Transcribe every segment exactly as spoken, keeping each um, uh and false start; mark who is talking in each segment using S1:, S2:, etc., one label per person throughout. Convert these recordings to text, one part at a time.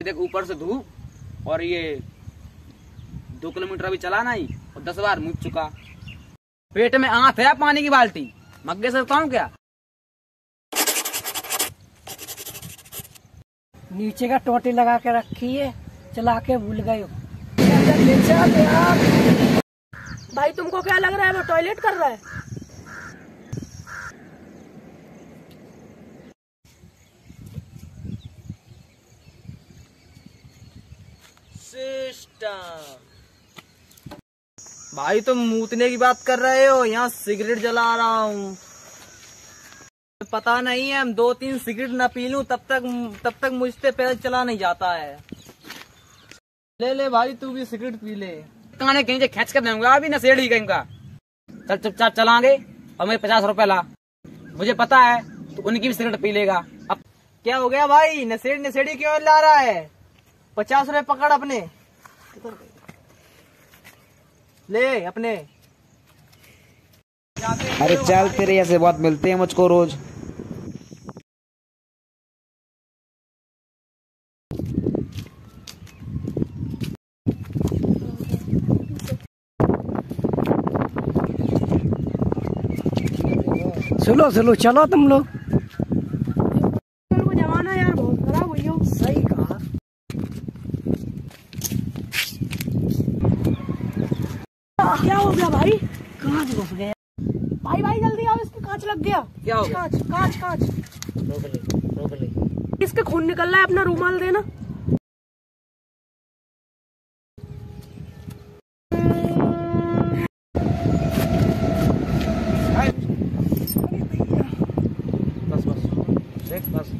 S1: देख ऊपर से धूप और ये दो किलोमीटर अभी चला नहीं और दस बार मुझ चुका। पेट में आंत है पानी की बाल्टी, मग्गे से बताऊं क्या?
S2: नीचे का टोटी लगा के रखी है, चला के भूल गए हो।
S3: भाई तुमको क्या लग रहा है वो टॉयलेट कर रहा है?
S4: सिस्टम भाई तुम मूतने की बात कर रहे हो, यहाँ सिगरेट जला रहा हूँ। पता नहीं है, हम दो तीन सिगरेट न पी लूं तब तक तब तक मुझसे पैर चला नहीं जाता है। ले ले भाई तू भी सिगरेट पी ले।
S1: काने कहीं से खींच कर दूंगा अभी नशेड़ी कहीं का। चल चुपचाप चलांगे और मेरे पचास रुपए ला, मुझे पता है तो उनकी भी सिगरेट पी लेगा। अब
S4: क्या हो गया भाई, नशेड़ी नशेड़ी क्यों ला रहा है? पचास रुपए पकड़ अपने, ले अपने।
S1: अरे चल तेरे ऐसे बहुत मिलते हैं मुझको रोज।
S2: सुनो सुनो चलो तुम लोग।
S3: जमाना यार बहुत खराब हुई हो।
S2: सही कहा।
S3: क्या हो गया भाई?
S2: कांच घुस गया।
S3: भाई भाई जल्दी आओ, इसके कांच लग गया।
S1: क्या हो गया?
S3: कांच कांच कांच
S1: रोक ले रोक ले।
S3: इसके खून निकल रहा है, अपना रूमाल देना।
S1: बस बस देख बस।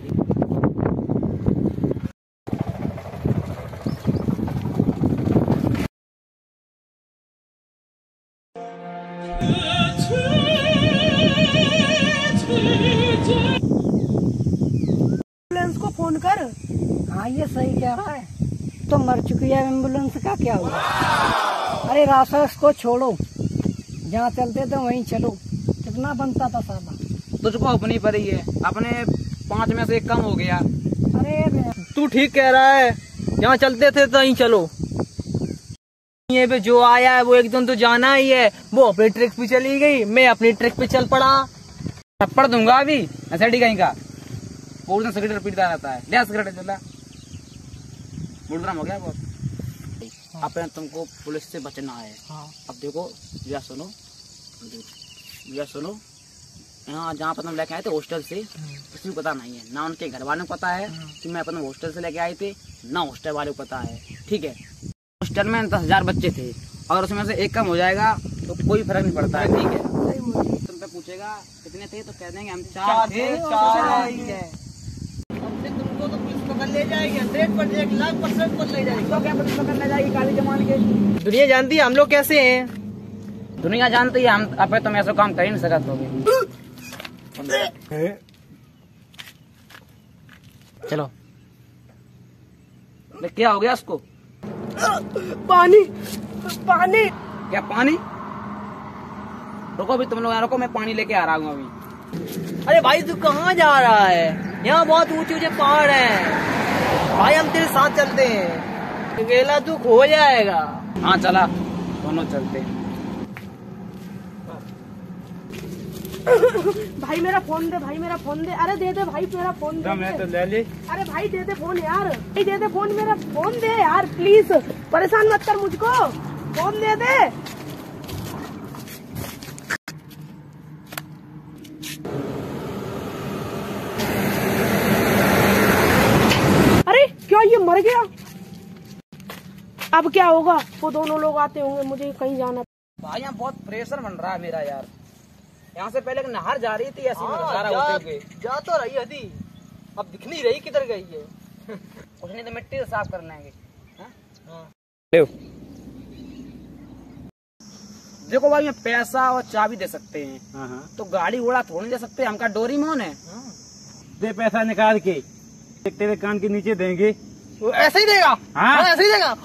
S3: एम्बुलेंस को फोन कर।
S2: हाँ ये सही कह रहा है, तो मर चुकी है एम्बुलेंस का क्या हुआ? अरे रास्ता इसको छोड़ो, जहाँ चलते थे वहीं चलो। कितना बनता था साला।
S1: तुझको अपनी परी है, अपने पांच में से एक कम हो गया।
S2: अरे
S4: तू ठीक कह रहा है, यहाँ चलते थे तो यहीं चलो। ये पे जो आया है वो एकदम तो जाना ही है। वो अपनी ट्रिक पे चली गई, मैं अपनी ट्रिक पे चल पड़ा।
S1: थप्पड़ दूंगा अभी नशेड़ी कहीं का। पूरे दिन सिगरेट पीटता रहता है। ले सिगरेट चला, मूड खराब हो गया बहुत। अपने तुमको पुलिस से बचना है।
S2: हाँ।
S1: अब देखो या सुनो या सुनो, यहाँ जहाँ पर तुम लेके आए थे हॉस्टल से, किसी को पता नहीं है, ना उनके घर वालों को पता है कि मैं अपने हॉस्टल से लेके आए थे, ना हॉस्टल वाले को पता है। ठीक है, हॉस्टल में दस हजार बच्चे थे, अगर उसमें से एक कम हो जाएगा तो कोई फर्क नहीं पड़ता है। ठीक है, तुमसे पूछेगा कितने थे तो कह देंगे हम चार थे।
S4: चार ही है। हमसे तुमको तो पुलिस पकड़ ले जाएगी, हंड्रेड पर एक लाख परसेंट पकड़ ले जाएगी।
S1: तो क्या पुलिस पकड़ने जाएगी काली जमान के?
S4: दुनिया जानती है हम लोग कैसे हैं।
S1: दुनिया जानती है हम, अब तुम ऐसा काम कर ही नहीं सकते होगे। चलो, क्या हो गया उसको?
S3: पानी पानी।
S1: क्या पानी? रुको अभी तुम लोग यहाँ रुको, मैं पानी लेके आ रहा हूँ अभी।
S4: अरे भाई तू कहाँ जा रहा है? यहाँ बहुत ऊंचे ऊंचे पहाड़ हैं भाई, हम तेरे साथ चलते हैं, अकेला तू खो जाएगा।
S1: हाँ चला, दोनों चलते हैं।
S3: भाई मेरा फोन दे, भाई मेरा फोन दे। अरे दे दे भाई मेरा फोन दे।
S4: मैं तो ले ली।
S3: अरे भाई दे दे फोन यार, भाई दे दे फोन, मेरा फोन दे यार प्लीज, परेशान मत कर मुझको, फोन दे दे। अरे क्या ये मर गया? अब क्या होगा? वो दोनों लोग आते होंगे, मुझे कहीं जाना।
S1: भाई यहाँ बहुत प्रेशर बन रहा है मेरा यार। यहाँ से पहले नहर जा रही थी ऐसी में
S4: हाँ,
S1: सारा
S4: जा,
S1: होते हुए।
S4: जा तो रही थी, अब दिख नहीं रही किधर गई है।
S1: कुछ नहीं तो मिट्टी से साफ कर लेंगे।
S4: हाँ।
S1: देखो भाई, मैं पैसा और चाबी दे सकते हैं, तो गाड़ी घोड़ा थोड़ी नहीं दे सकते। हम का डोरी मोन है?
S5: दे पैसा निकाल के, तेरे कान के नीचे देंगे।
S4: वो ऐसे ही देगा?
S5: हाँ
S4: ऐसे ही देगा।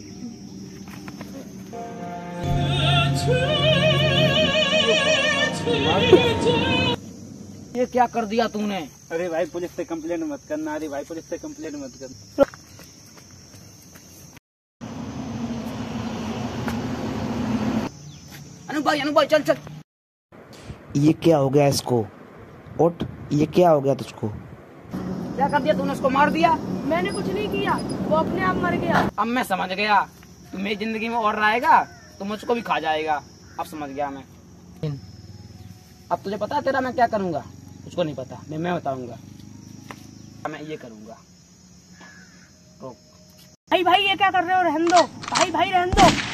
S1: ये क्या कर दिया तूने?
S5: अरे भाई पुलिस से कंप्लेंट मत करना, अरे भाई पुलिस से कंप्लेंट मत कर।
S1: अनु भाई, अनु भाई चल चल।
S6: ये क्या हो गया इसको? उठ, ये क्या हो गया तुझको?
S1: क्या कर दिया तूने? उसको मार दिया?
S3: मैंने कुछ नहीं किया, वो अपने आप मर गया।
S1: अब मैं समझ गया, तू मेरी जिंदगी में और रहेगा तो मुझको भी खा जाएगा। अब समझ गया मैं। अब तुझे पता है तेरा मैं क्या करूंगा? उसको नहीं पता, मैं मैं बताऊंगा। मैं ये करूंगा। रोक।
S3: भाई भाई ये क्या कर रहे हो? रहने दो भाई, भाई रहने दो।